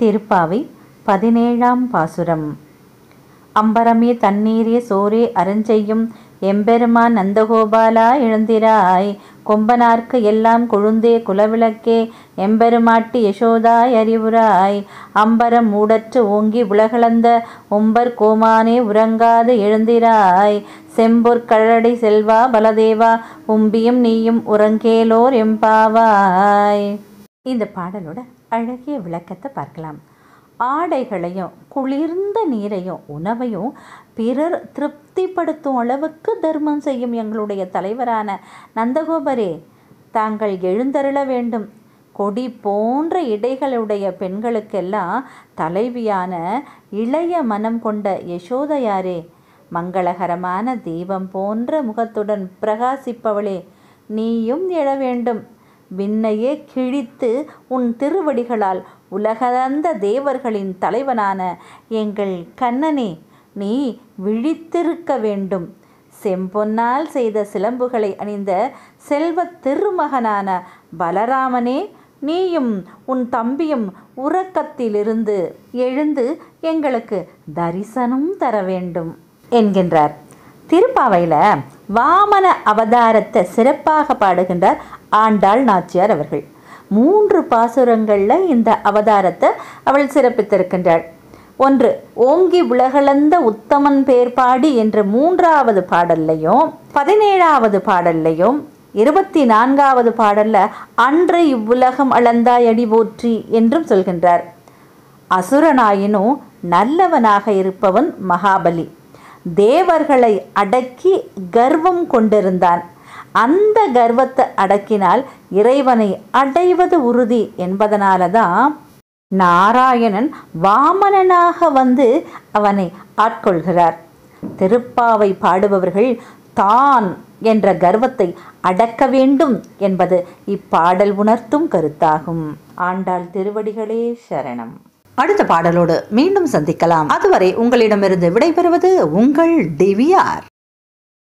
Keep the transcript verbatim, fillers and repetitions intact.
திருப்பாவை பதினேழாம் பாசுரம். அம்பரமே தண்ணீரே சோரே அருஞ்செய்யும் எம்பெருமான் நந்தகோபாலா எழுந்திராய், கொம்பனார்க்கு எல்லாம் கொழுந்தே குலவிளக்கே எம்பெருமாட்டி யசோதாய் அறிவுராய், அம்பரம் மூடற்று ஓங்கி உலகளந்த ஒம்பர் கோமானே உறங்காது எழுந்திராய், செம்பொற் கழடை செல்வா பலதேவா உம்பியும் நீயும் உறங்கேலோர் எம்பாவாய். இந்த பாடலோட அழகிய விளக்கத்தை பார்க்கலாம். ஆடைகளையும் குளிர்ந்த நீரையும் உணவையும் பிறர் திருப்திப்படுத்தும் அளவுக்கு தர்மம் செய்யும் எங்களுடைய தலைவரான நந்தகோபரே, தாங்கள் எழுந்தருள வேண்டும். கொடி போன்ற இடைகளுடைய பெண்களுக்கெல்லாம் தலைவியான இளைய மனம் கொண்ட யசோதையாரே, மங்களகரமான தீபம் போன்ற முகத்துடன் பிரகாசிப்பவளே, நீயும் எழ வேண்டும். விண்ணையே கிழித்து உன் திருவடிகளால் உலகளந்த தேவர்களின் தலைவனான எங்கள் கண்ணனே, நீ விழித்திருக்க வேண்டும். செம்பொன்னால் செய்த சிலம்புகளை அணிந்த செல்வ திருமகனான பலராமனே, நீயும் உன் தம்பியும் உறக்கத்திலிருந்து எழுந்து எங்களுக்கு தரிசனம் தர வேண்டும் என்கின்றார். திருப்பாவையில் வாமன அவதாரத்தை சிறப்பாக பாடுகின்றார் ஆண்டாள் நாச்சியார் அவர்கள். மூன்று பாசுரங்களில் இந்த அவதாரத்தை அவள் சிறப்பித்திருக்கின்றாள். ஒன்று, ஓங்கி உலகளந்த உத்தமன் பேர்பாடி என்ற மூன்றாவது பாடல்லையும், பதினேழாவது பாடல்லையும், இருபத்தி நான்காவது பாடல்ல அன்று இவ்வுலகம் அளந்தாய் அடி போற்றி என்றும் சொல்கின்றார். அசுரனாயினும் நல்லவனாக இருப்பவன் மகாபலி. தேவர்களை அடக்கி கர்வம் கொண்டிருந்தான். அந்த கர்வத்தை அடக்கினால் இறைவனை அடைவது உறுதி என்பதனால தான் நாராயணன் வாமனனாக வந்து அவனை ஆட்கொள்கிறார். திருப்பாவை பாடுபவர்கள் தான் என்ற கர்வத்தை அடக்க வேண்டும் என்பது இப்பாடல் உணர்த்தும் கருத்தாகும். ஆண்டாள் திருவடிகளே சரணம். அடுத்த பாடலோடு மீண்டும் சந்திக்கலாம். அதுவரை உங்களிடமிருந்து விடைபெறுவது உங்கள் டி வி ஆர்.